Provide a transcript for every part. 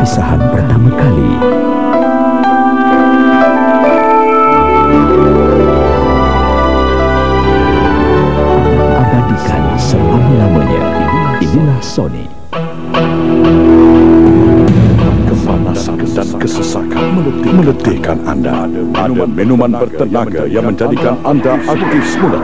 perpisahan pertama kali. Abadikan selama-lamanya. Inilah Sony. Kepanasan dan kesesakan meletihkan Anda. Ada minuman bertenaga yang menjadikan Anda aktif semula.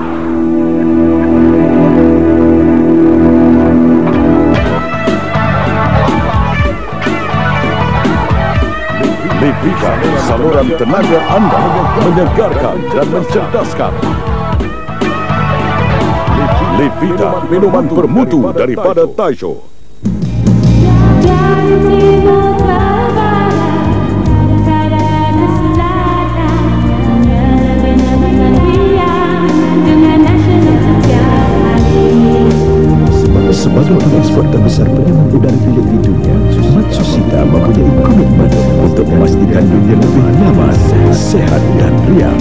Levita, saluran tenaga Anda menyegarkan dan mencerdaskan. Levita, minuman bermutu daripada Taisho. Sebagai pengekspor terbesar penyambung udara bilik di dunia, Matsushita mempunyai komitmen untuk memastikan dunia lebih nyaman, sehat dan riang.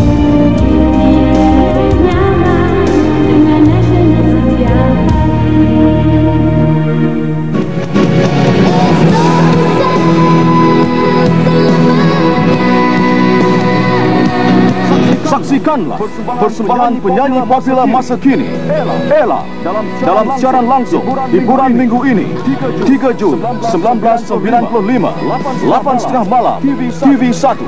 Saksikanlah persembahan penyanyi popular masa kini, Ella, dalam siaran langsung hiburan minggu ini, 3 Jun 1995, 8:30 malam, TV1.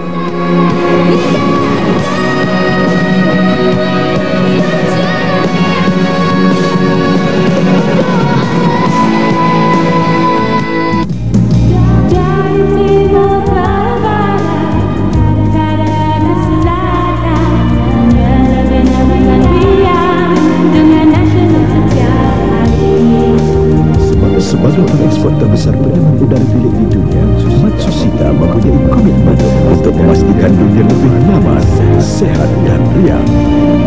Sebagai pengekspor terbesar penyambung udara bilik di dunia, Matsushita mempunyai komitmen untuk memastikan dunia lebih nyaman, sehat dan riang.